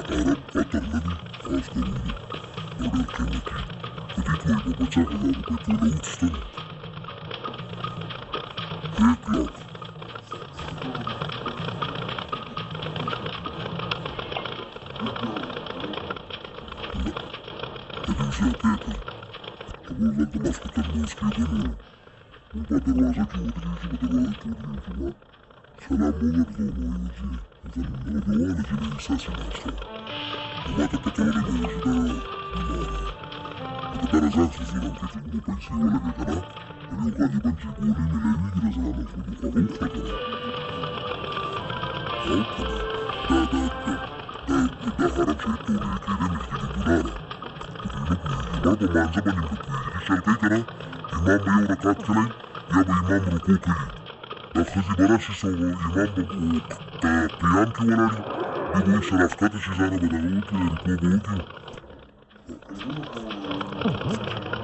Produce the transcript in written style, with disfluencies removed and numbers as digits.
Arab qatarlani xos ko'ruvdi. Borayotganlar Fadiko'y bobochaqalari petrolga o'tishdi. Beklar. Hadi beklar. Bunlar da başka música dönüyor. Bu dərvazə ki, o dərvazə ki, var. Selam olur da onu oyuncu. Uzanımları da var, necəli səsini açdı. Ama da petrolü mevzu da limara. Bu kadar azan sözüyorum ki, bu pensiyo ile geçene, benim galiba ciguri milevi girezana nasıl bu kadar uçtakana. Halkana, da harap şey turi ki demiş ki bunara. Bunu bu manza benim bu kuyu şarkıykana, İmam Bey orakat kılay, ya bu imam ruku kıyı. Akıcı baraşı soğu imam bu kıyam ki varari, bir bu şarafkat işi zana badalı ki, ruku boğu ki.